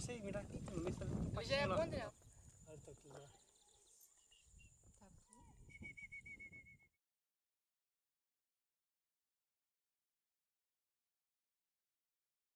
você, mira aqui, no meio Ele já é bom, Daniel. Olha aqui já.